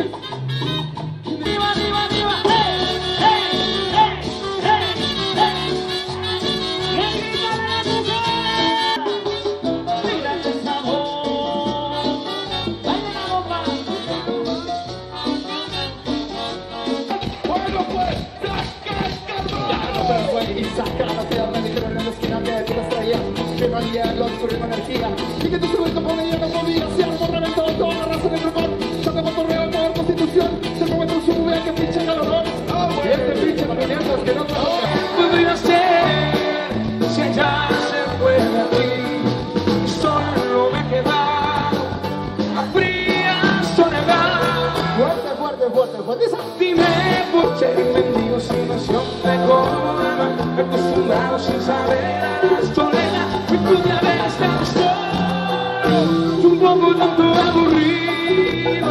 Arriba, arriba, arriba. ¡Hey, hey, hey, hey, hey! ¡Y el grito de la mujer! ¡Mira ese sabor! ¡Baila la bomba! Bueno pues, y sacada se habla de que en la esquina de tu estrella que no hay hielo, tu ritmo energía y que tu instrumento con ella no podía se armó reventado toda la raza del rumor se te motorreo por constitución se mueve tu sube que pinche calorón y este pinche movimiento es que no trabaja Podría ser si ella se fue de aquí solo me queda la fría soledad. fuerte, fuerte, fuerte, fuerte Dime por qué mendigo si nación de coma acostumbrado sin saber a la soledad y pude haber estado solo un poco tanto aburrido.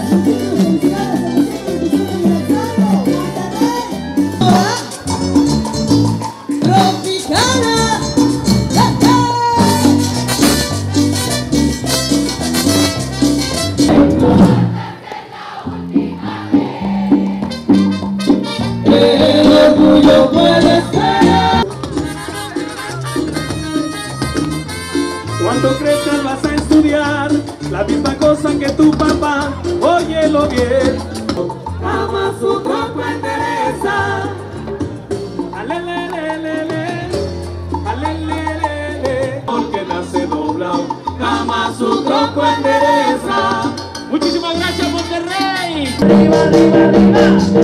el orgullo puede ser Cuando crezcas vas a estudiar la misma cosa que tu papá, óyelo bien. Ama su tronco endereza, alelelelele, alelelele, porque nace doblado. Ama su tronco endereza. Muchísimas gracias, Monterrey. Arriba, arriba, arriba.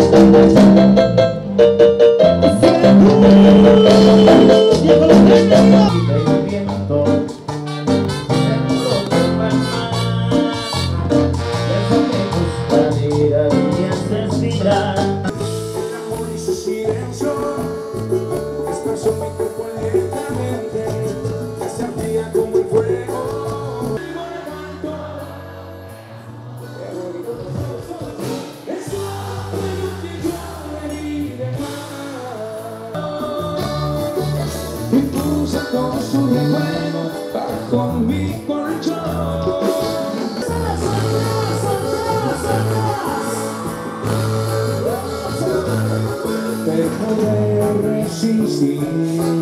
y puse todo su recuerdo bajo mi colchón. Dejo de resistir.